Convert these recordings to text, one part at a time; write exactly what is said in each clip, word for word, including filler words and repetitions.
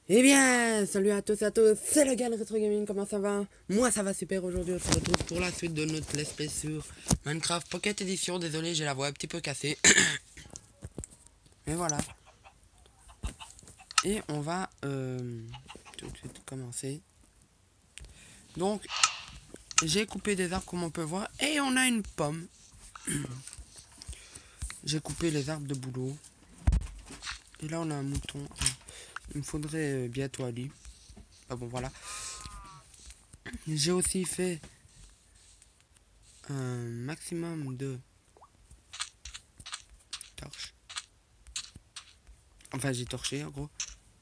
Eh bien, salut à tous et à tous, c'est le gars de Retro Gaming, comment ça va? Moi ça va super, aujourd'hui on se retrouve pour la suite de notre let's play sur Minecraft Pocket Edition. Désolé, j'ai la voix un petit peu cassée. Mais voilà. Et on va euh, tout de suite commencer. Donc, j'ai coupé des arbres comme on peut voir et on a une pomme. J'ai coupé les arbres de boulot. Et là on a un mouton. Il me faudrait bientôt un lit. Ah bon, voilà. J'ai aussi fait un maximum de torches. Enfin, j'ai torché en gros.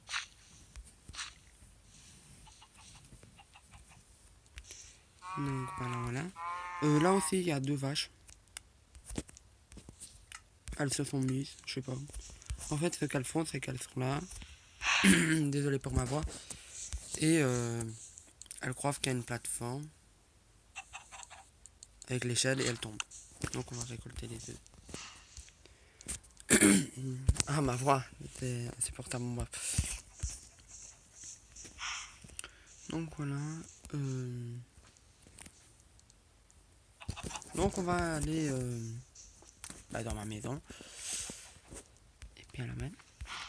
Donc voilà, voilà. Euh, là aussi, il y a deux vaches. Elles se sont mises, je sais pas. En fait, ce qu'elles font, c'est qu'elles sont là. Désolé pour ma voix. Et euh, elles croient qu'il y a une plateforme avec l'échelle et elles tombent. Donc on va récolter les œufs. Ah, ma voix, c'est insupportable, moi. Donc voilà. Euh... Donc on va aller euh, bah, dans ma maison. Et puis à la main.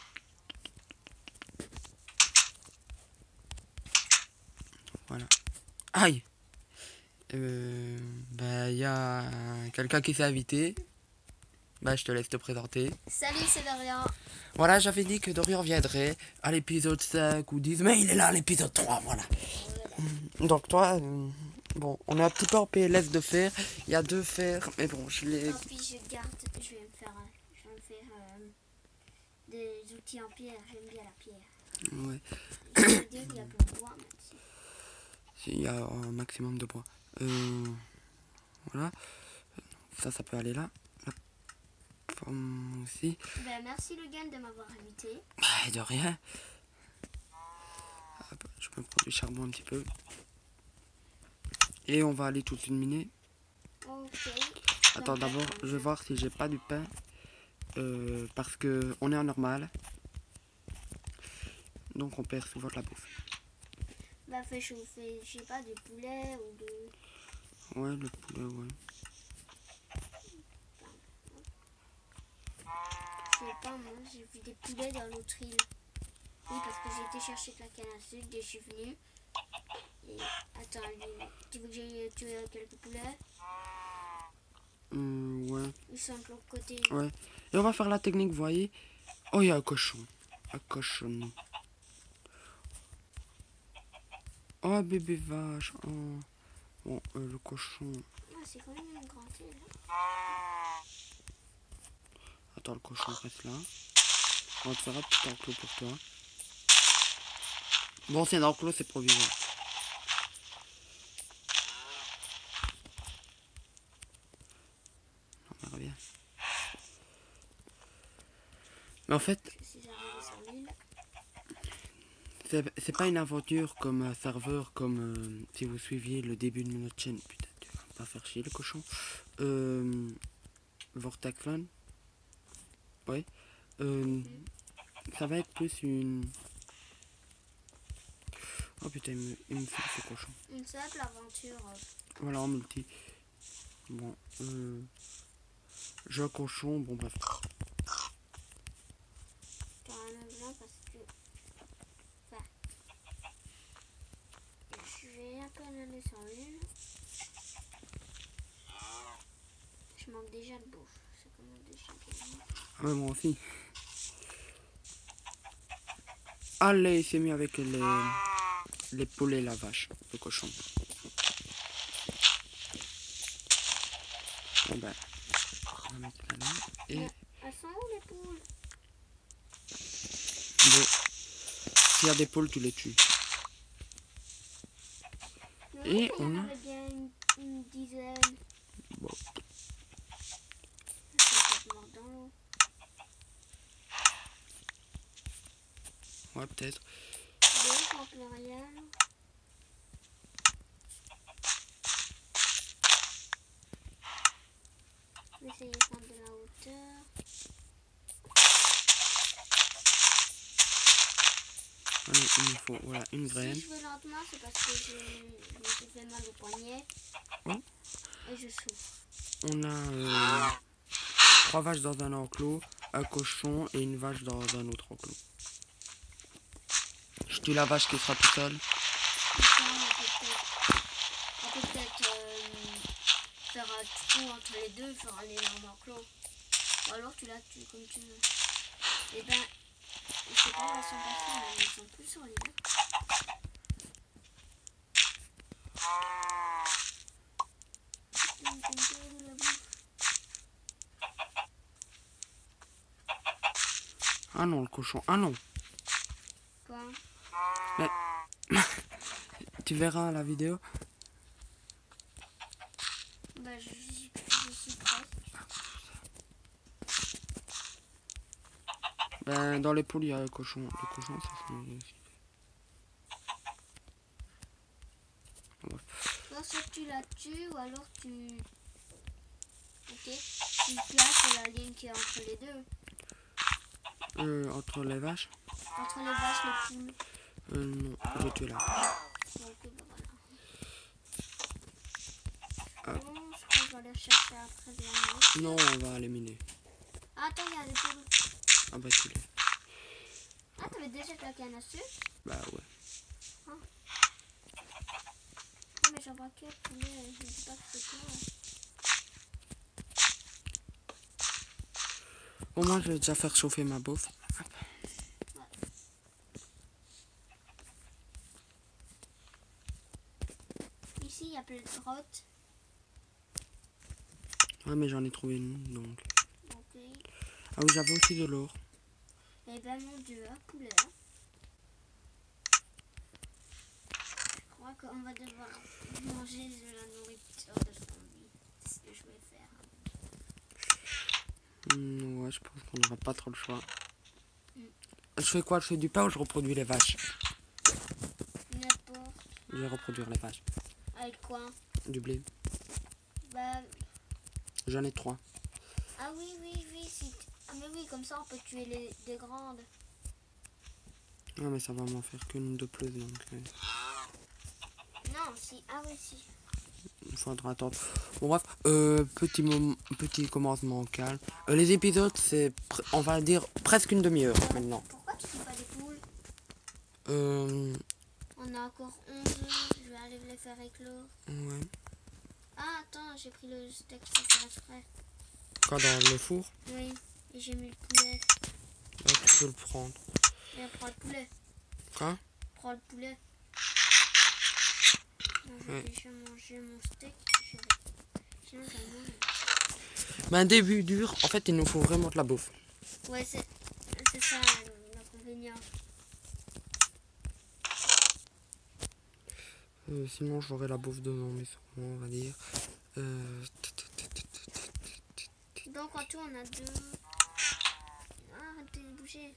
Voilà. Aïe. Euh, bah il y a quelqu'un qui s'est invité. Bah je te laisse te présenter. Salut, c'est Dorian. Voilà, j'avais dit que Dorian viendrait à l'épisode cinq ou dix, mais il est là à l'épisode trois, voilà. voilà. Donc toi, euh, bon, on est un petit peu en P L S de fer. Il y a deux fers, mais bon, je les... Tant pis, je garde, je vais me faire, je vais me faire euh, des outils en pierre, j'aime bien la pierre. Ouais. Je veux dire qu'il y a plein de bois, même si. Il y a un maximum de bois. Euh, voilà. Ça, ça peut aller là. La pomme aussi. Ben, merci le gars de m'avoir invité. Bah, de rien. Hop, je peux prendre du charbon un petit peu. Et on va aller tout de suite miner. Ok. Attends, d'abord, je vais voir si j'ai pas du pain. Euh, parce que on est en normal. Donc on perd souvent de la bouffe. Bah, fais chauffer, je sais pas, du poulet ou de... Ouais, le poulet, ouais. Je sais pas, moi, j'ai vu des poulets dans l'autre île. Oui, parce que j'ai été chercher de la canne à sucre et je suis venue. Et attends, tu veux que j'aille tuer quelques poulets? Euh, ouais. Ils sont de l'autre côté. Ouais. Et on va faire la technique, vous voyez. Oh, il y a un cochon. Un cochon. Oh, bébé vache. Oh. Bon, euh, le cochon. Ah, c'est quand même une grande île. Attends, le cochon reste là. On va te faire un petit enclos pour toi. Bon, c'est un enclos, c'est provisoire. On verra bien. Mais en fait, c'est pas une aventure comme un serveur, comme euh, si vous suiviez le début de notre chaîne. Putain, tu vas pas faire chier le cochon. Euh, Vortex One. Ouais. Euh, ça va être plus une... Oh putain, il me, il me fait ce cochon. Une simple aventure. Voilà, en multi. Bon, euh... J'ai un cochon, bon bref. T'as un blanc parce que... Enfin... Je vais un peu aller sur l'île. Je manque déjà de bouffe. C'est comment déjà de Ah ouais, moi aussi. Allez, il s'est mis avec les... les poulets, la vache, le cochon. Bon ben... On va mettre là, là et... Mais elles sont où les poules? Bon. S'il y a des poules, tu les tues. Non, Et on on a... avait bien une, une dizaine. Bon. Dans l'eau. Ouais, peut-être. Deux, j'en peux rien. Je vais essayer de prendre de la hauteur. Allez, il me faut voilà, une graine. Si je vais lentement, c'est parce que je, je me suis fait mal au poignet. Oh. Et je souffre. On a euh, trois vaches dans un enclos, un cochon et une vache dans un autre enclos. Je tue la vache qui sera tout seule. Maintenant, on peut peut-être on peut peut-être euh, faire un trou entre les deux, faire un énorme enclos. Ou alors tu la tues comme tu veux. Et ben, je sais pas où elles sont passées, mais elles sont plus solides. Hein. Ah non, le cochon. Ah non. Quoi? Mais... tu verras la vidéo. Bah, je, je, je suis presque. Ben, dans les poules, il y a le cochon. Le cochon, ça c'est... Ouais. Soit, soit tu la tues, ou alors tu... Ok. Tu places la ligne qui est entre les deux. Euh, entre les vaches. Entre les vaches, les poules. Euh, non, je tue la vache. Donc, bah, voilà. Ah. Bon, je crois que je vais aller chercher après bien. Non, on va les miner. Ah, attends, il y a des poules. Ah bah tu les. Ah, t'avais déjà ta canne à sucre? Bah ouais. Ah. Ah, mais j'en vois que poulet, je ne dis pas que c'est quoi. Au moins, je vais déjà faire chauffer ma bouffe. Ici, il y a plein de grottes. Ouais, mais j'en ai trouvé une, donc. Ok. Ah oui, j'avais aussi de l'or. Eh ben, mon Dieu, un poulet. Hein. Je crois qu'on va devoir manger de la nourriture de zombie. C'est ce que je vais faire. Mmh, ouais, je pense qu'on n'aura pas trop le choix. Mm. Je fais quoi? Je fais du pain ou je reproduis les vaches? N'importe. Je vais reproduire les vaches. Avec quoi? Du blé. Bah... J'en ai trois. Ah oui, oui, oui. Si ah mais oui, comme ça on peut tuer les des grandes. Ouais, mais ça va m'en faire qu'une de plus, donc... Euh... Non, si. Ah oui, si. Il faudra attendre. Bon bref, euh, petit, moment, petit commencement calme. Euh, les épisodes, c'est, on va dire, presque une demi-heure Euh, maintenant. Pourquoi tu fais pas des poules? Euh... On a encore onze œufs, je vais aller les faire éclore. Ouais. Ah, attends, j'ai pris le steak sans faire exprès. Quoi, dans le four? Oui, et j'ai mis le poulet. Là, tu peux le prendre. Et prends le poulet. Quoi? Prends le poulet. Moi, j'ai Ouais. déjà mangé mon steak. Je vais... Sinon, j'en mange. Mais un début dur, en fait, il nous faut vraiment de la bouffe. Ouais, c'est ça l'inconvénient. Euh, sinon, j'aurai la bouffe de mon maison, on va dire. Euh... Donc, en tout, on a deux. Ah, arrêtez de bouger.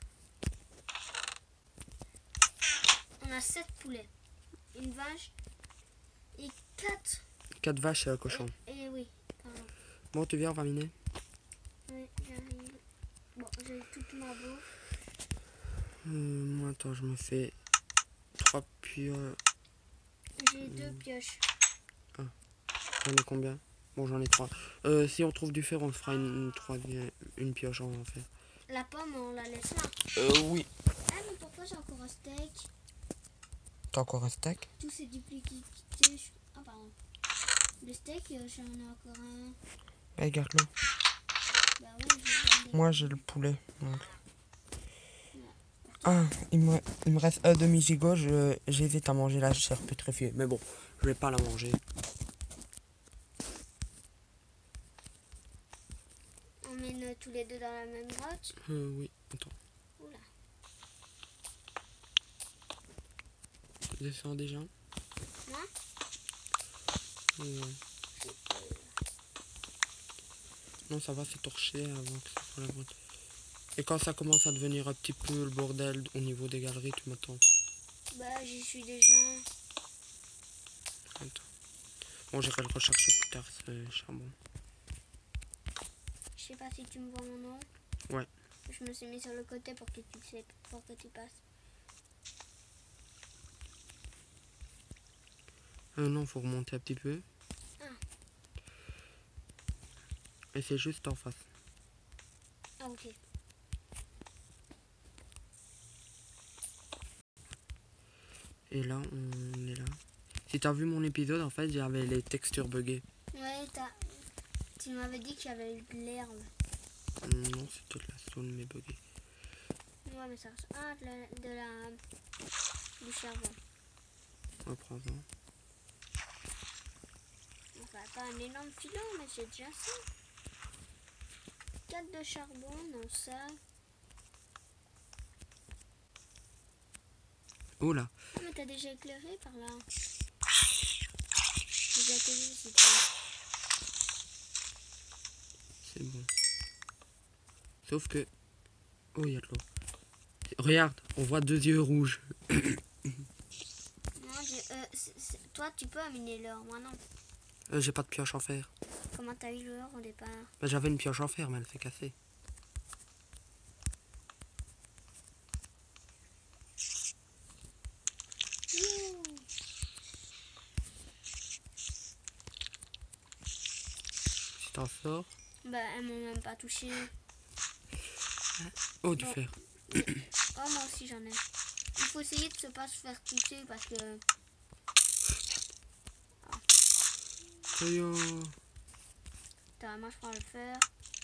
On a sept poulets, une vache et quatre. Quatre vaches et un cochon. Et, et oui, pardon. Bon, tu viens, on va miner. Oui, j'arrive. Bon, j'ai toute ma bouffe. Euh, moi, attends, je me fais trois pioches. J'ai deux pioches. Ah, j'en ai combien? Bon, j'en ai trois. Euh, si on trouve du fer, on fera une, une troisième, une pioche en fer. La pomme, on la laisse là. Euh, oui. Ah, mais pourquoi j'ai encore un steak? T'as encore un steak? Tout s'est dupliqué. Ah, pardon. Le steak, j'en ai encore un. Eh, garde-le. Bah oui, je Moi, j'ai le poulet. Donc. Ah, il me, il me reste un demi-gigot. Je, j'hésite à manger la chair putréfiée. Mais bon, je vais pas la manger. On mène tous les deux dans la même grotte. Euh, oui, attends. Oula. Descends déjà. Non? Euh, non, ça va, c'est torché avant que ça soit la grotte. Et quand ça commence à devenir un petit peu le bordel au niveau des galeries, tu m'attends. Bah, j'y suis déjà. Attends. Bon, j'irai le rechercher plus tard, c'est charbon. Je sais pas si tu me vois mon nom. Ouais. Je me suis mis sur le côté pour que tu sais, pour que tu passes. Euh, non, faut remonter un petit peu. Ah. Et c'est juste en face. Ah, ok. Et là, on est là. Si t'as vu mon épisode, en fait, j'avais les textures buggées. Ouais, t'as... tu m'avais dit qu'il y avait eu de l'herbe. Non, c'était de la zone, mais buggée. Ouais, mais ça... Ah, de la... De la... du charbon. Ouais, prends-en. Enfin, pas un énorme filon, mais c'est déjà ça. quatre de charbon dans ça. Oh là. Ah, mais t'as déjà éclairé par là. J'ai déjà été vu si tu veux. C'est bon. Sauf que... Oh, il y a de l'eau. Regarde, on voit deux yeux rouges. Non, j'ai- euh, c'est- c'est- toi, tu peux aminer l'or, moi non. Euh, j'ai pas de pioche en fer. Comment t'as eu l'or au départ? Bah, j'avais une pioche en fer, mais elle s'est cassée. Youhou. Si t'en sors... Bah, elles m'ont même pas touché. Oh, du Bon. fer. Oh, moi aussi j'en ai. Il faut essayer de se pas se faire toucher parce que... Toyo. Attends, moi je prends le fer.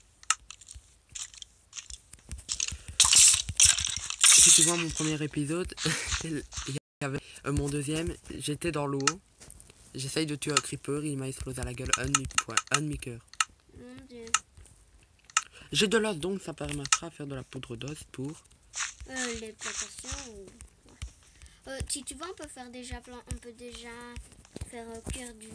Si tu vois mon premier épisode, il y avait euh, mon deuxième, j'étais dans l'eau. J'essaye de tuer un creeper, il m'a explosé à la gueule un demi-point, un demi-cœur. Mon dieu. J'ai de l'os, donc ça permettra de faire de la poudre d'os pour... Euh, les plantations ou... ouais. Euh, si tu veux, on peut faire déjà plan... on peut déjà faire euh, cuire du...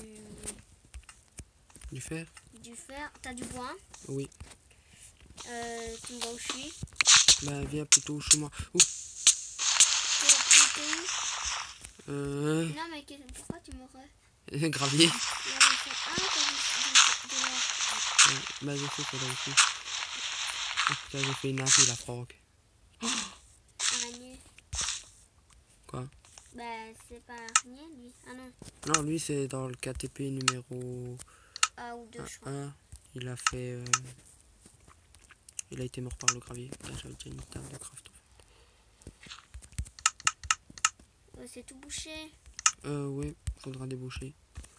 Du fer. du fer. T'as du bois? Oui. Euh, tu me vois où je suis? Bah viens plutôt chez moi. Ouh. T'es t'es où? Euh... Non mais que- pourquoi tu m'aurais... Gravier. Non, mais c'est- Ah, t'as du, du, de l'or. Ouais, bah je sais, c'est là aussi. Oh putain, j'ai fait une appli la frog. Araignée. Quoi? Bah c'est pas araignée lui. Ah non. Non, lui c'est dans le K T P numéro Ah ou deux je crois. un. Il a fait... euh, Il a été mort par le gravier. Là j'avais déjà une table de craft. Euh, c'est tout bouché. Euh ouais, faudra déboucher.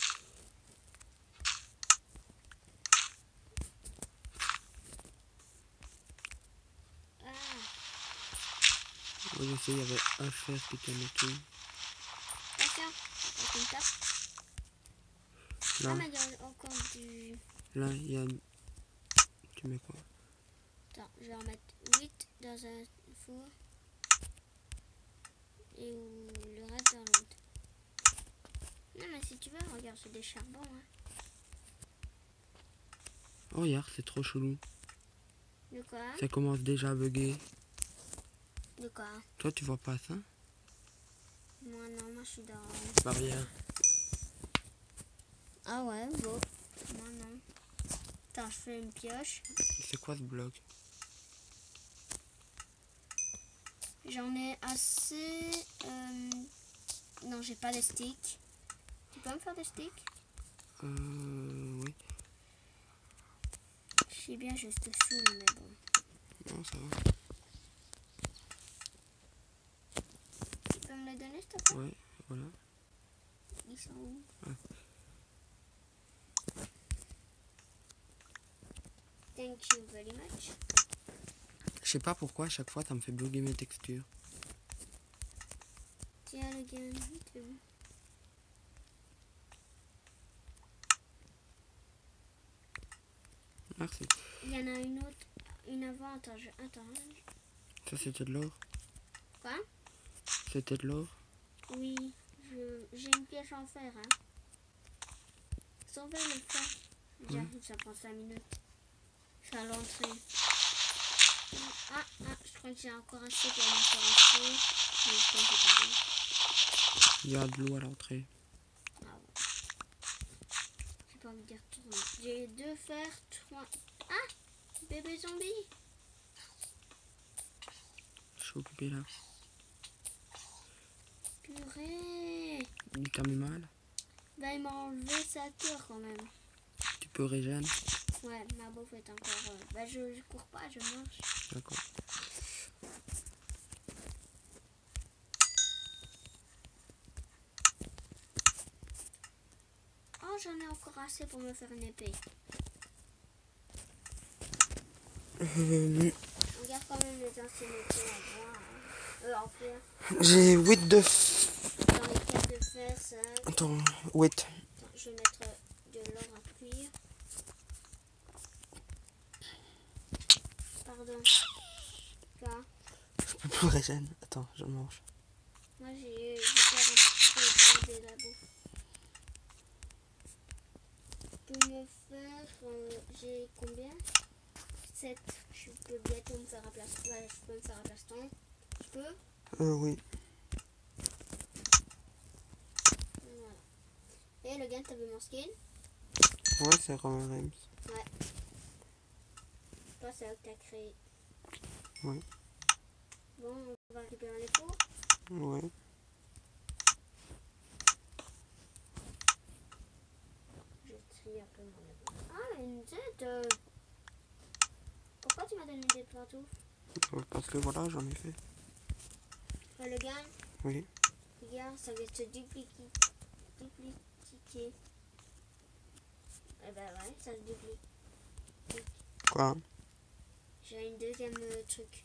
Ah. Ouais, je sais, il y avait un fer qui tenait tout. Attention. Avec une tape. Là, Ah mais il y a encore du... là, il y a... Tu mets quoi? Attends, je vais en mettre huit dans un four. Et où le reste dans l'autre. Non mais si tu veux, regarde, c'est des charbons. Hein. Oh regarde, c'est trop chelou. De quoi? Ça commence déjà à bugger. De quoi? Toi tu vois pas ça? Moi non, moi je suis dans... Bah rien. Ah ouais, bon. Moi non. Attends, je fais une pioche. C'est quoi ce bloc? J'en ai assez... Euh... Non, j'ai pas de sticks. Tu peux me faire des sticks? Euh... Oui. Je suis bien juste saoul, mais bon. Non, ça va. Tu peux me les donner, s'il te plaît? Ouais, voilà. Ils sont où? Ah. Thank you very much. Je sais pas pourquoi à chaque fois ça me fait bugger mes textures. Tiens, le game, t'es où? Merci. Il y en a une autre, une avant. Attends, je... Attends. Ça c'était de l'or? Quoi? C'était de l'or? Oui, je... j'ai une pièce en fer. Hein. Sauver le fer. J'arrive, ça prend cinq minutes. Je suis à l'entrée. Ah, ah, je crois que j'ai encore assez pour m'en faire un feu. Mais je pense que j'ai pas vu. Il y a de l'eau à l'entrée. Ah ouais. J'ai pas envie d'y retourner. J'ai deux fers, trois... Ah! Bébé zombie! Je suis occupé là. Purée! Il t'a mis mal? Bah, il m'a enlevé sa cœur quand même. Tu peux régène? Ouais, ma bouffe est encore... euh, Bah, je, je cours pas, je marche. D'accord. Oh, j'en ai encore assez pour me faire une épée. Euh, Regarde quand même les anciennes épées en bois. Hein. Euh, en fer. J'ai huit de... f- J'en ai quatre de fer, cinq. Attends, huit. Attends, je vais mettre de l'or à cuire. Pardon. Quoi? Je peux plus régène. Attends, je mange. Moi, j'ai j'ai peur un peu de la bouffe. Pour me faire... euh, j'ai combien? sept. Je peux bientôt me faire un plaston. Ouais, je peux me faire un plaston. Je peux? Euh, oui. Voilà. Et le gars, t'as vu mon skin? Ouais, c'est Romain Reims. Ouais. Toi, c'est là que t'as créé. Oui. Bon, on va récupérer les fours. Ouais. Je trie un peu mon... Ah, une tête euh... Pourquoi tu m'as donné des pantoufles? Euh, Parce que voilà, j'en ai fait. Ouais, le gars, Oui. regarde, ça vient de se dupliquer. Dupliquer. Eh ben ouais, ça se duplique. Quoi? J'ai une deuxième euh, truc.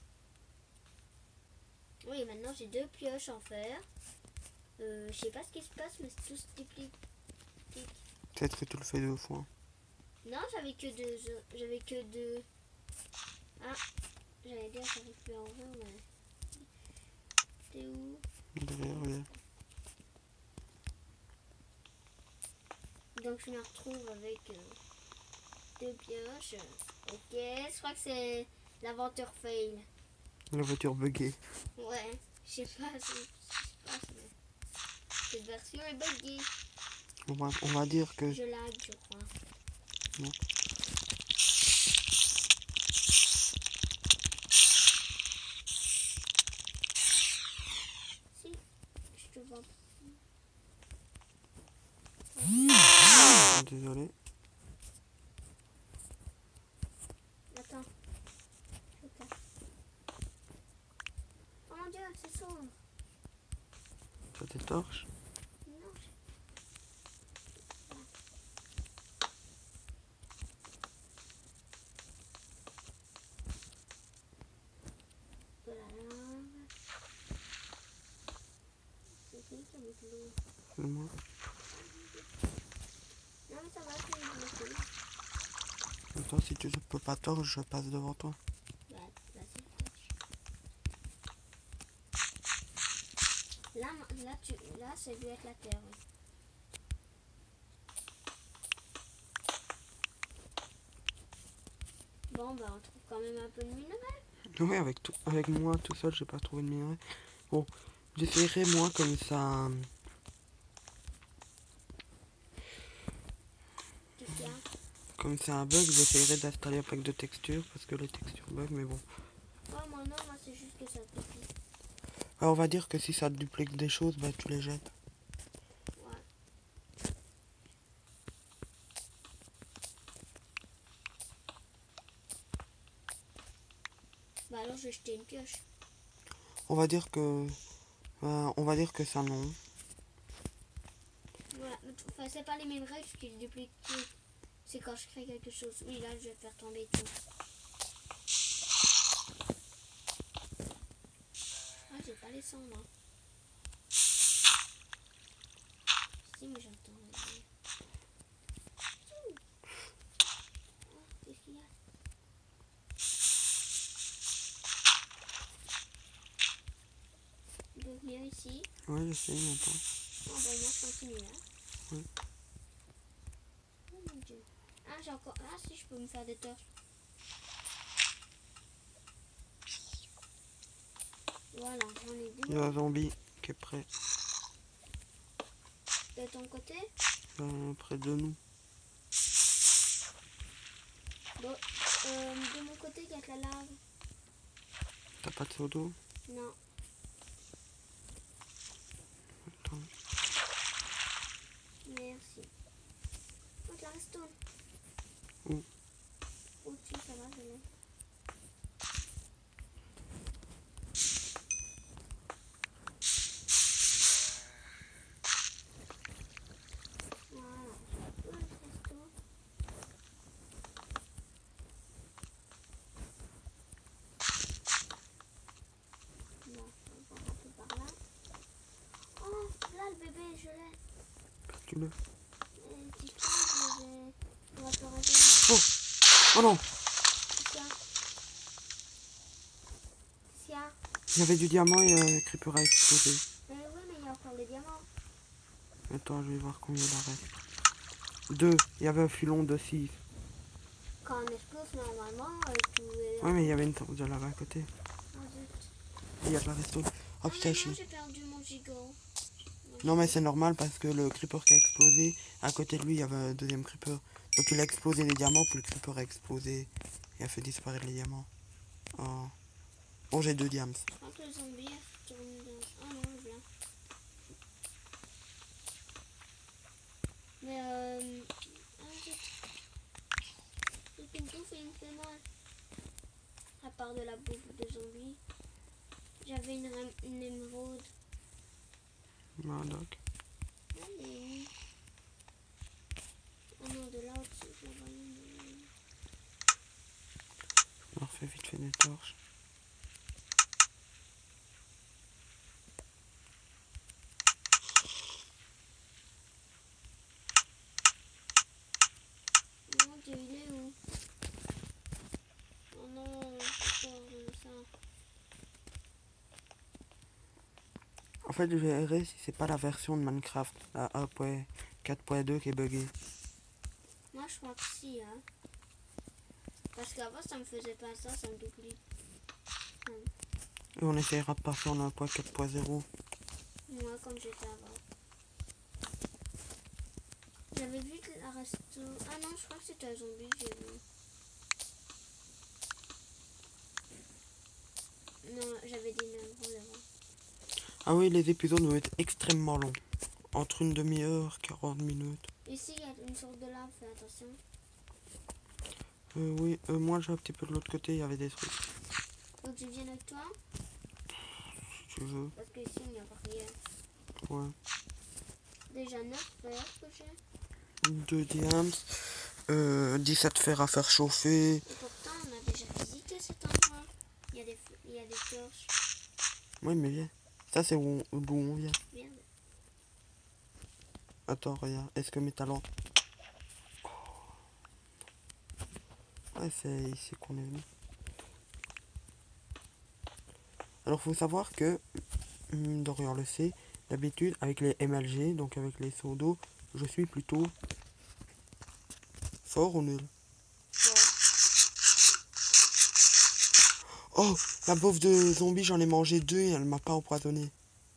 Oui, maintenant j'ai deux pioches en fer. Euh, je sais pas ce qui se passe, mais tout se duplique. Peut-être que tu le fais deux fois. Non, j'avais que deux. J'avais que deux. Ah, j'allais dire j'arrive plus à ouvrir, mais. T'es où? Derrière, regarde. Donc je me retrouve avec euh, deux pioches. Ok, je crois que c'est l'aventure fail. La voiture buggée. Ouais, je sais pas ce qui se passe, mais cette version est buggée. On va, on va dire que... Je lag, je crois. Non. Si, je te vois. Désolé. Attends. Je casse. Oh mon dieu, c'est sombre. T'as tes torches? Non, je... De la lave. C'est qui qui a mis de l'eau? C'est moi. Non mais ça va, je vais me bloquer. Attends, si tu peux pas torche, je passe devant toi. Bah, vas-y, touche. Là, là, tu, là, c'est dû être la terre. Oui. Bon, bah, on trouve quand même un peu de minerai. Oui, avec, tout, avec moi tout seul, j'ai pas trouvé de minerai. Bon, j'essaierai moi comme ça... Qu'est-ce qu'il y a? Comme c'est un bug, j'essaierai d'installer un pack de textures parce que les textures bug, mais bon. Oh, moi non, moi c'est juste que ça te pique. Alors, on va dire que si ça duplique des choses, bah tu les jettes. Ouais. Bah alors je vais jeter une pioche. On va dire que... euh, on va dire que ça non. Voilà, mais t- enfin, c'est pas les mêmes règles qui se dupliquent. C'est quand je crée quelque chose. Oui, là je vais faire tomber tout. Ah, j'ai pas les cendres. Hein. Si, mais j'entends. Oh, qu'est-ce qu'il y a? Il peut venir ici. Ouais, je sais, j'entends. Oh, bon, moi je continue là. Oui. Oh mon dieu. Ah, j'ai encore. Ah, si, je peux me faire des torches. Voilà, j'en ai Il y a deux. un zombie qui est près, De ton côté? euh, près de nous. Bon, euh, de mon côté, il y a de la lave. T'as pas de seau d'eau? Non. Attends. tu le... Euh, dis pas, je vais... On va faire arrêter. Oh Oh non, Qu'est-ce qu'il y a? Qu'est-ce qu'il y a? il y avait du diamant et euh, Creeper a explosé. Mais oui, mais il y a encore des diamants. Attends, je vais voir combien il en reste. Deux. Il y avait un filon de six. Quand on explose normalement, euh, tout est... Ouais, mais il y avait une source de lave à côté. Ah, zut. Et il y a de la resto. Oh Ah, putain, mais je non, suis... j'ai perdu mon gigot. Non, mais c'est normal parce que le creeper qui a explosé, à côté de lui, il y avait un deuxième creeper. Donc il a explosé les diamants, puis le creeper a explosé et a fait disparaître les diamants. Oh. Bon, j'ai deux diams. Je crois que le zombie a tourné dans... Ah non, le blanc. Mais euh... Ah, zut. Le pintou fait une fait mal. À part de la bouffe de zombie. J'avais une, rem- une émeraude. Ah, donc. Allez. Oh non, de là au-dessus, je vois une... On refait vite fait des torches. Mon Dieu, il est où? Oh non, pourquoi on ça? En fait, je verrai si c'est pas la version de Minecraft, la un point quatre point deux qui est buggée. Moi, je crois que si, hein. Parce qu'avant, ça me faisait pas ça, ça me doublait. Et on essaiera de passer en un point quatre point zéro. Moi, comme j'étais avant. J'avais vu que la resto... Ah non, je crois que c'était un zombie, j'ai vu. Non, j'avais des numéros avant. Ah oui, les épisodes vont être extrêmement longs. Entre une demi-heure, quarante minutes. Ici, il y a une sorte de lave, fais attention. Euh, oui, euh, moi j'ai un petit peu de l'autre côté, il y avait des trucs. Faut que je vienne avec toi, Si tu veux. parce que ici, il n'y a pas rien. Ouais. Déjà neuf fers que j'ai. Deux diams. Euh, dix-sept fers à faire chauffer. Et pourtant, on a déjà visité cet endroit. Il y a des, f- il y a des torches. Oui, mais viens. Ça, c'est où on, d'où on vient. Merde. Attends, regarde. Est-ce que mes talents. Ouais, c'est ici qu'on est venu. Alors, faut savoir que. hum, Dorian le sait. D'habitude, avec les M L G, donc avec les seaux d'eau, je suis plutôt. Fort ou nul? Bon. Oh, la bouffe de zombie, j'en ai mangé deux et elle m'a pas empoisonné.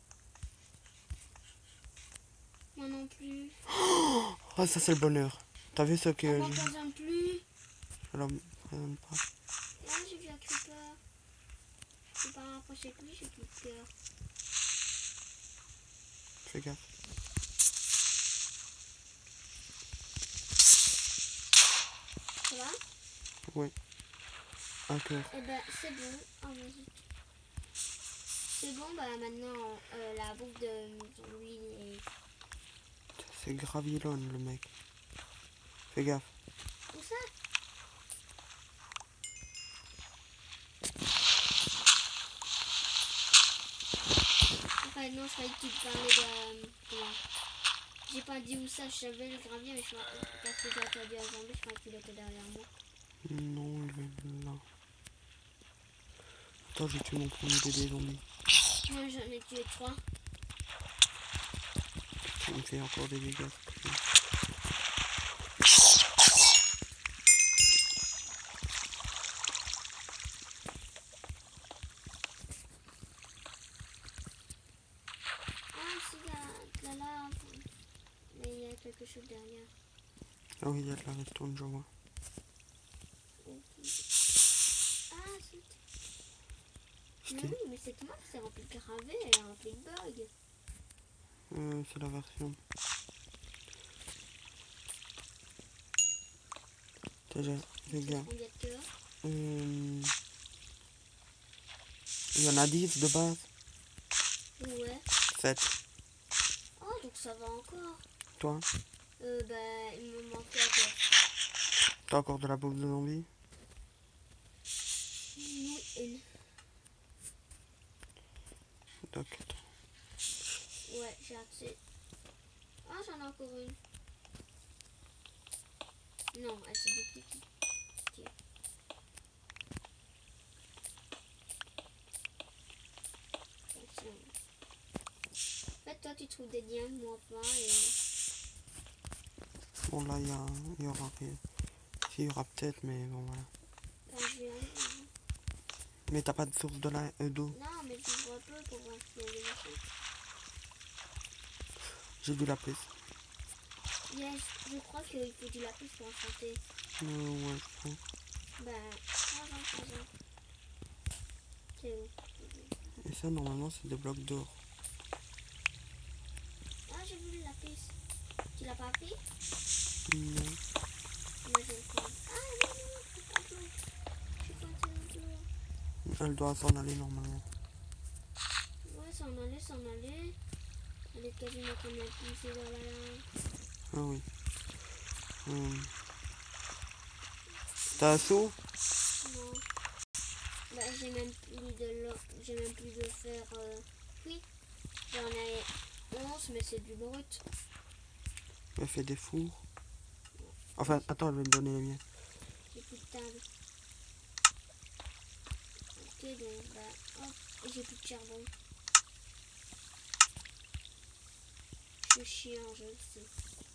Moi non plus. Oh, ça c'est le bonheur. T'as vu ce que On je... m'empoisonne plus. je l'empoisonne pas. Là, j'ai vu un creeper. Je peux pas rapprocher de lui, j'ai plus de cœur. Fais gaffe. Ça va? Oui. Un cœur. Eh ben, c'est bon. Oh, vas-y. C'est bon, bah maintenant, euh, la bouffe de zombie est... C'est Gravilon le mec. Fais gaffe. Où ça? Enfin, non, je croyais que tu parlais de... euh, comment? J'ai pas dit où ça, je savais le gravier, mais je crois parce que j'ai entendu un zombie, je croyais qu'il était derrière moi. Non, il est là. Attends, j'ai tué mon premier bébé zombie. Moi, j'en ai tué trois. Il me fait encore des dégâts. Ah, ici, il y a de la lave. Mais il y a quelque chose derrière. Ah oui, il y a de la redstone, je vois. Ah, zut. Mais C'était... oui, mais cette map, c'est rempli de gravés et rempli de bugs. Euh, c'est la version. Déjà, fais gaffe. Combien de cœurs? Euh... Il y en a dix de base. Ouais. sept. Oh, donc ça va encore. Toi, Euh, bah, il me manquait encore. t'as encore de la bouffe de zombie? Oui, une. Donc, attends. Ouais, j'ai assez. Ah, j'en ai encore une. Non, elle s'est dupliquée. Tiens. Attention. En fait, toi, tu trouves des diamants, moi pas. Et... Bon, là, il y, a... y aura rien. Si, il y aura peut-être, mais bon, voilà. Ben, je vais aller, hein. Mais t'as pas de source de la... euh, d'eau. Non, mais je vois peu pour voir s'il y a des machins. J'ai du lapis. Yes, je crois qu'il faut du lapis pour enchanter. Euh, ouais, je crois. Ben, prends-en, prends-en. C'est où? Et ça, normalement, c'est des blocs d'or. Ah, j'ai vu le lapis. Tu l'as pas pris? Non. Moi, je vais le prendre. Ah, non, non, je suis pas de l'eau. Je suis coincée dans l'eau. Elle doit s'en aller normalement. Ouais, s'en aller, s'en aller. Elle est quasiment comme la poussée dans la lave. Ah oui. Hum. T'as un seau? Non. Bah, j'ai même plus de l'eau. J'ai même plus de fer. Euh... Oui. J'en ai onze, mais c'est du brut. Elle fait des fours. Enfin, attends, elle va me donner les miens. J'ai plus de table. Ok, donc, bah, hop. Et j'ai plus de charbon. Je suis chiant, je le sais.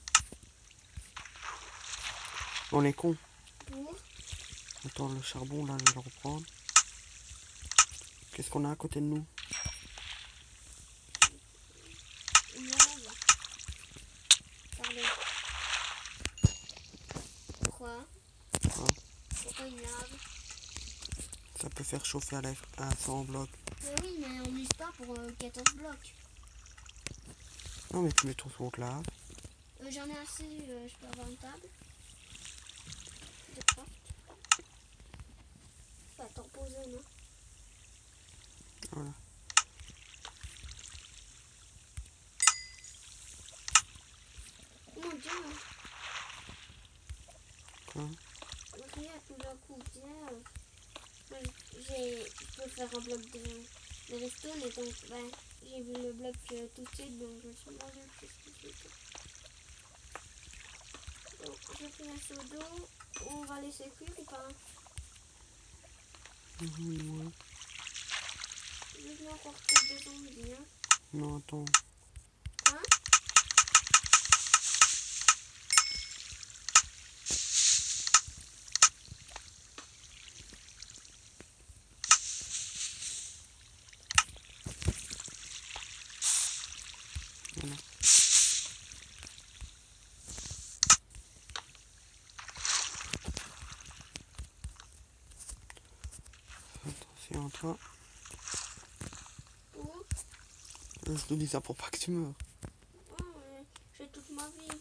On est con. Pour Attends, le charbon, là, je vais le reprendre. Qu'est-ce qu'on a à côté de nous? une lave. Pardon. Quoi? Quoi? Pourquoi une lave? Ça peut faire chauffer à, la... à cent blocs. Mais oui, mais on n'use pas pour euh, quatorze blocs. Non, mais tu mets ton seau là. Euh, J'en ai assez, euh, je peux avoir une table. De craft. Pas t'en poser, non? Voilà. Oh mon dieu! Quoi? Regarde, tout d'un coup, tiens. euh, j'ai- Je peux faire un bloc de, de redstone et donc, ben, j'ai vu le bloc euh, tout de suite, donc je me suis demandé qu'est-ce que c'était. Donc, j'ai pris un seau d'eau. On va laisser cuire ou pas? Mmh, ouais. Je vais encore trouver des zombies, hein. Non, attends. Hein? Voilà. Attention à toi. Où? Je te dis ça pour pas que tu meurs. Oh, ouais, j'ai toute ma vie.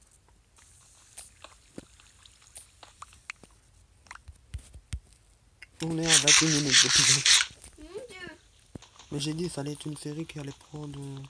On est à vingt et une minutes d'épisode. Mon dieu! Mais j'ai dit ça allait être une série qui allait prendre... euh,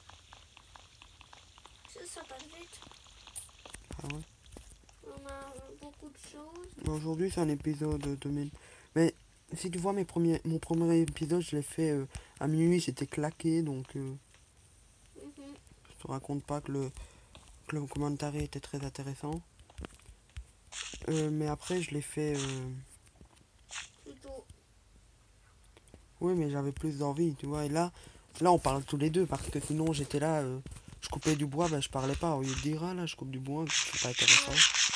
Ça, ça passe vite. Ah ouais. On a beaucoup de choses. Mais aujourd'hui c'est un épisode de mille. Mais si tu vois mes premiers... mon premier épisode, je l'ai fait euh, à minuit, j'étais claqué, donc euh, Mhm. je te raconte pas que le, que le commentaire était très intéressant. Euh, mais après je l'ai fait... euh, Plutôt. Oui, mais j'avais plus d'envie, tu vois. Et là, là, on parle tous les deux parce que sinon, j'étais là, euh, je coupais du bois, ben je parlais pas. Au lieu de dire, ah là, je coupe du bois, c'est pas intéressant.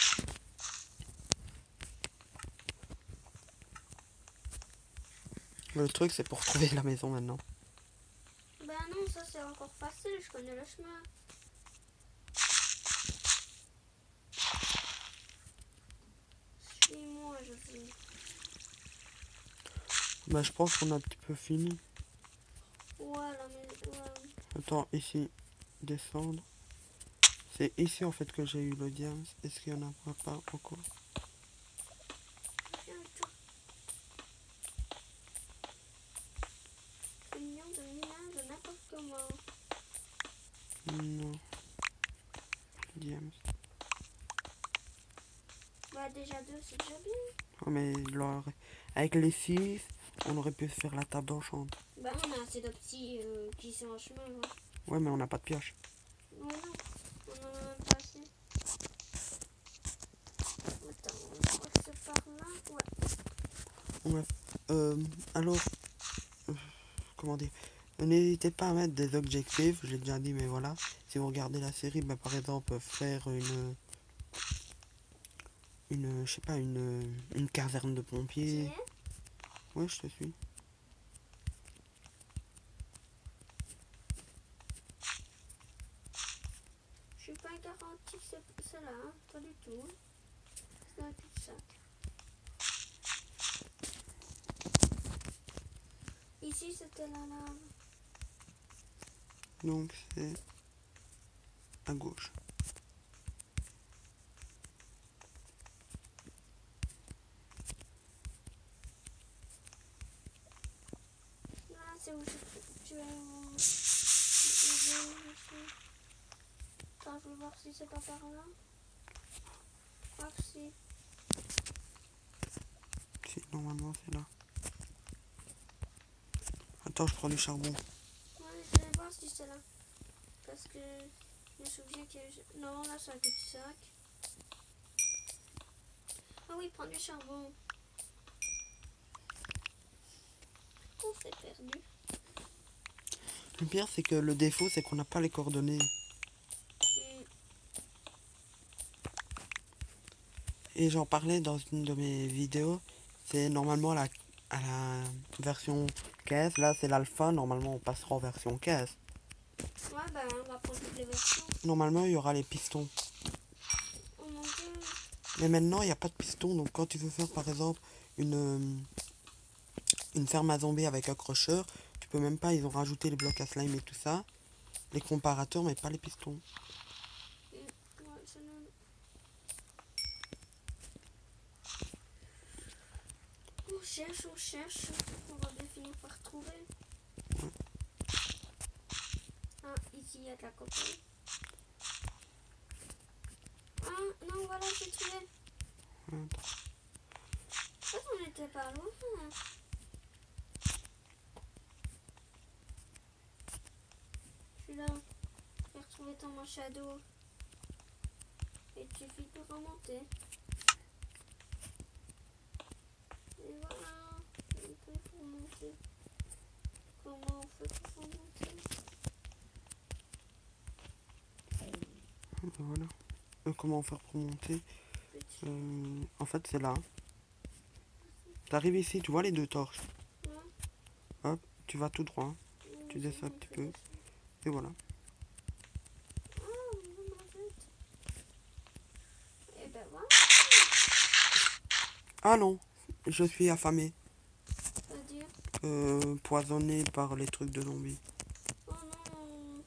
Le truc, c'est pour trouver la maison maintenant. Ben non, ça c'est encore facile, je connais le chemin. Suis-moi, je suis. Ben, je pense qu'on a un petit peu fini. Ouais, la maison. Ouais. Attends, ici, descendre. C'est ici, en fait, que j'ai eu le diamant. Est-ce qu'il y en a pas encore? Viens, toi. C'est mignon de mignon de n'importe comment. Non. Diamant. Bah, déjà deux, c'est déjà bien. Oh, mais leur- avec les six, on aurait pu faire la table d'enchant. Bah, on a assez de petits euh, qui sont en chemin, ouais. Ouais, mais on n'a pas de pioche. Ouais, non. On en a même pas assez. Attends, on croit que c'est par là. Ouais. Ouais. Euh, alors, euh, comment dire, n'hésitez pas à mettre des objectifs, je l'ai déjà dit, mais voilà. Si vous regardez la série, bah, par exemple, faire une, une, je sais pas, une, une caserne de Tu pompiers. es? Ouais, je te suis. Je suis pas garantie que c'est c'est là, hein. Pas du tout. C'est un cul-de-sac. Ici, c'était la lave. Donc c'est à gauche. Là, c'est où je tu es où Attends, je vais voir si c'est pas par là. Je crois que si. Si, normalement c'est là. Attends, je prends du charbon. Ouais, je vais voir si c'est là. Parce que je me souviens que... Non, là, c'est un petit sac. Ah oui, prends du charbon. On s'est perdu. Le pire, c'est que le défaut, c'est qu'on n'a pas les coordonnées. Hmm. Et j'en parlais dans une de mes vidéos. C'est normalement à la, à la version quinze. Là, c'est l'alpha. Normalement, on passera en version quinze. Ouais, bah, on va prendre toutes les versions. Normalement, il y aura les pistons. Oh mon dieu. Mais maintenant, il n'y a pas de pistons. Donc, quand tu veux faire, par exemple, une, euh, une ferme à zombies avec accrocheur, tu peux même pas. Ils ont rajouté les blocs à slime et tout ça. Les comparateurs, mais pas les pistons. Hmm. Ouais, c'est nul. On cherche, on cherche. On va bien finir par trouver. Ah, ici, il y a de la copain. Ah, non, voilà, j'ai trouvé. Ouais. En fait, on était pas loin. Je suis là. J'ai retrouvé ton manche à dos. Et il suffit de remonter. Et voilà. On peut remonter. Comment on fait pour remonter? Voilà. Euh, comment faire pour monter? Petit. Euh, En fait, c'est là. T'arrives ici, tu vois les deux torches. Ouais. Hop, tu vas tout droit. Tu Mmh, descends un on petit fait peu. descendre. Et voilà. Ah, on va vite. Et ben voilà. Ah non, je suis affamé. C'est-à-dire. Euh, poisonné par les trucs de zombies. Oh non.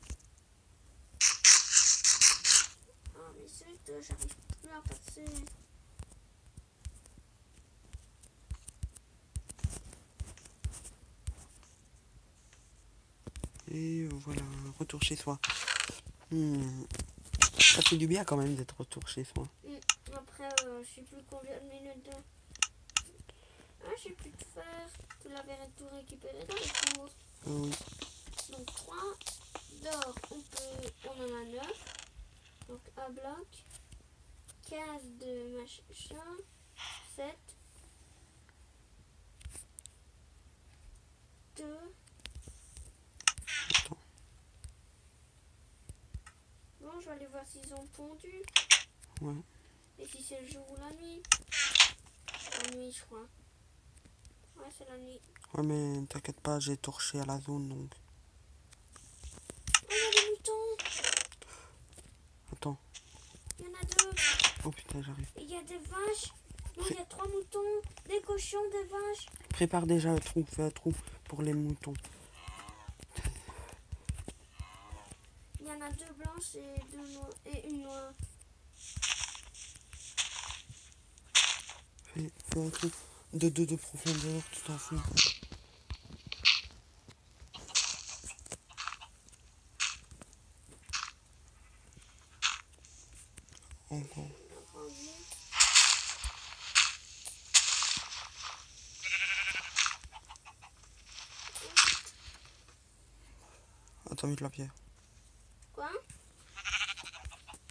Ah, mais zut, j'arrive plus à passer. Et voilà, retour chez soi. Hmm. Ça fait du bien quand même d'être retour chez soi. Mmh. Après, euh, je sais plus combien de minutes de... Ah, j'ai plus de fer. Tu l'avais tout récupéré dans les fours. Euh, oui. Donc trois d'or, on peut, on en a neuf. Donc un bloc. quinze de machin. sept. deux. Attends. Bon, je vais aller voir s'ils ont pondu. Ouais. Et si c'est le jour ou la nuit. La nuit, je crois. Ouais, c'est la nuit. Ouais, mais t'inquiète pas, j'ai torché à la zone donc. Oh, il y a des moutons. Attends. Il y en a deux. Oh putain, j'arrive. Et il y a des vaches. Non, il y a trois moutons. Des cochons, des vaches. Prépare déjà un trou, fais un trou pour les moutons. Il y en a deux blanches et, deux noires, et une noire. Fais, fais un trou de deux de profondeur, tu t'en fous. Encore. Entendu. Attends, vite la pierre. Quoi?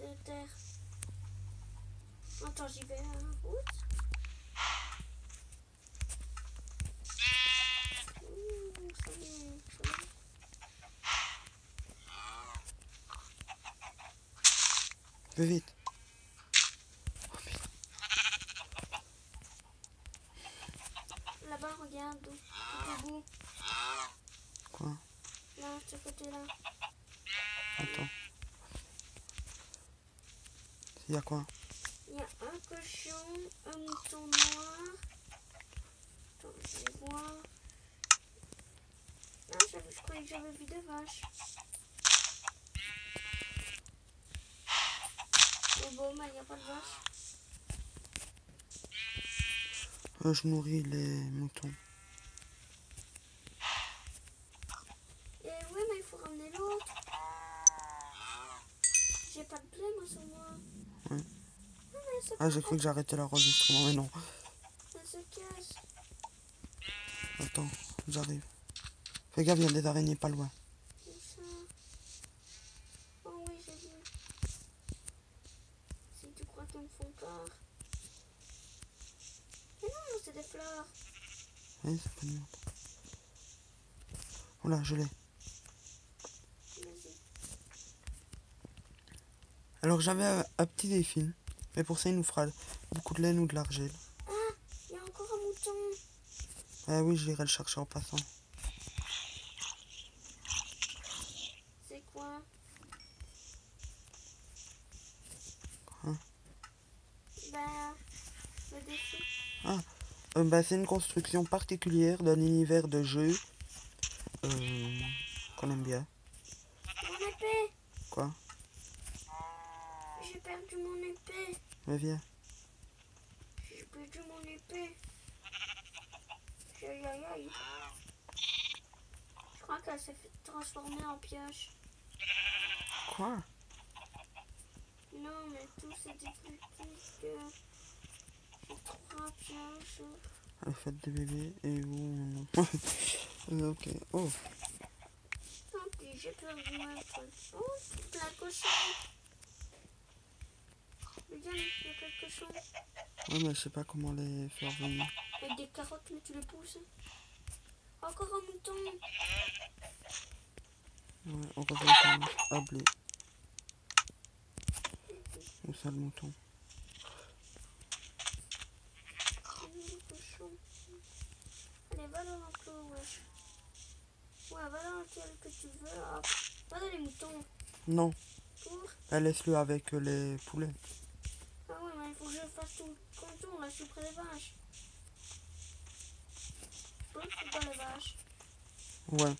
de terre. Attends, j'y vais. Hein. Oups. Mmh, ça y est, ça y est. Fais vite. Là-bas, regarde. Tout debout. Quoi? Là, de ce côté-là. Attends. Il y a quoi? Il y a un cochon, un mouton noir. Attends, je vais voir. Ah, j'avais- je croyais que j'avais vu des vaches. Oh bon, mais il n'y a pas de vaches. Euh, je nourris les moutons. Et oui, mais il faut ramener l'autre. J'ai pas de blé, moi, sur moi. Ouais. Ah, mais c'est Ah, pas... j'ai cru que j'arrêtais l'enregistrement, mais non. Elle se casse. Attends, j'arrive. Fais gaffe, il y a des araignées pas loin. C'est ça. Oh oui, j'ai vu. Si tu crois qu'ils me font peur. Mais non, c'est des fleurs. Oui, c'est pas mieux. Oula, je l'ai. Vas-y. Alors j'avais un, un petit défi. Mais pour ça, il nous fera beaucoup de laine ou de l'argile. Ah, il y a encore un mouton. Ah oui, j'irai le chercher en passant. C'est quoi? Hein? Ben, le défi. Ah, euh, bah, c'est une construction particulière d'un univers de jeu euh, qu'on aime bien. Mon épée. Quoi? J'ai perdu mon épée. Mais viens. J'ai perdu mon épée. Aïe aïe aïe. Je crois qu'elle s'est fait transformer en pioche. Quoi? Non, mais tout c'est des petits que j'ai trois pioches. Elle fait des bébés et où? Non. Ok. Oh. Tant pis, j'ai perdu un truc. Oh, plein de cochons. Regarde, il y a plein de cochons. Ouais, mais je sais pas comment les faire venir. Avec des carottes, mais tu les pousses. Encore un mouton. Ouais, on revient quand même à blé. Où ça le mouton? Le cochon. Allez, va dans l'enclos, wesh. Ouais, va dans lequel que tu veux. Hop. Va dans les moutons. Non, Pour. elle laisse-le avec euh, les poulets. Ah ouais, mais il faut que je fasse tout le canton. Là, je suis près des vaches. Je peux foutre dans les vaches. Ouais,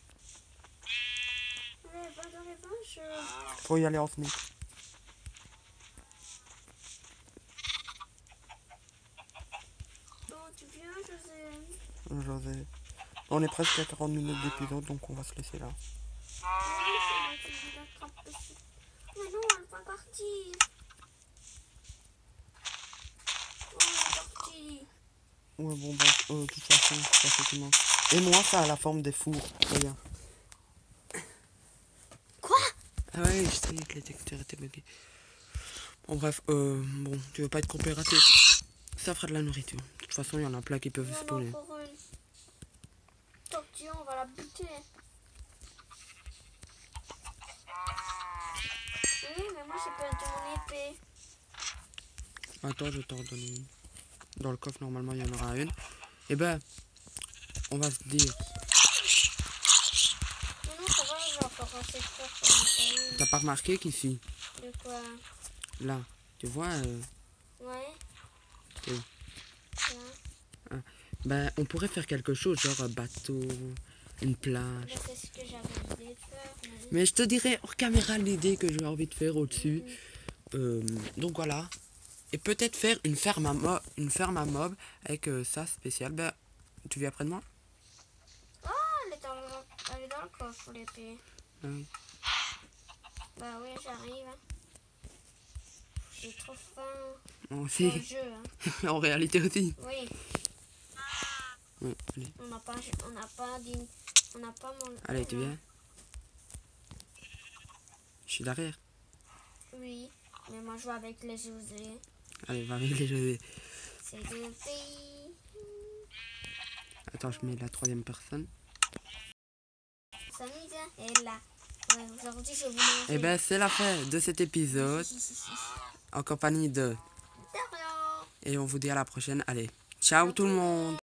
Allez, va dans les vaches. euh. faut y aller en sneak. Bon, tu viens, José. José. On est presque à quarante minutes d'épisode, donc on va se laisser là. Oui, c'est vrai, tu me dis d'attraper ça. Mais non, elle va partir. Oh, elle est partie. Ouais, bon, bah, euh, de toute façon, c'est pas ce qui manque. Et moi, ça a la forme des fours. Regarde. Quoi? Ah ouais, je sais que les textures étaient buggées. Bon, bref, euh, bon, tu veux pas être coopératif? Ça fera de la nourriture. De toute façon, il y en a plein qui peuvent Il y en a spawner. encore une. Tortue, on va la buter. Oui, mais moi j'ai perdu mon épée. Attends, je t'en donne une. Dans le coffre, normalement, il y en aura une. Et ben, on va se dire. Mais non, ça va, j'ai encore assez de faire pour en faire une. T'as pas remarqué qu'ici, De quoi? là, tu vois, euh, Ouais. Oui. Là. ben, on pourrait faire quelque chose, genre un bateau, une plage. Mais c'est ce que j'avais envie de faire. Mais... Mais je te dirais hors caméra l'idée que j'ai envie de faire au-dessus. Mhm. Euh, donc voilà. Et peut-être faire une ferme à mob, une ferme à mob avec euh, ça spécial. Ben, tu viens après de moi? Ah, elle est dans le, elle est dans le coffre, l'épée. Ah oui. Bah oui, j'arrive. J'ai trop faim. Moi Dans le aussi. jeu, hein. En réalité aussi. Oui, Ouais, allez. on n'a pas, on n'a pas dit, on n'a pas mangé. Allez, tu viens? Je suis derrière. Oui, mais moi je joue avec les José. Allez, va avec les jeux. C'est deux pays. Attends, je mets la troisième personne. Samisa est là. Ouais, aujourd'hui je vais vous montrer. Et ben c'est la fin de cet épisode en compagnie de... De rien. Et on vous dit à la prochaine. Allez, ciao tout le monde.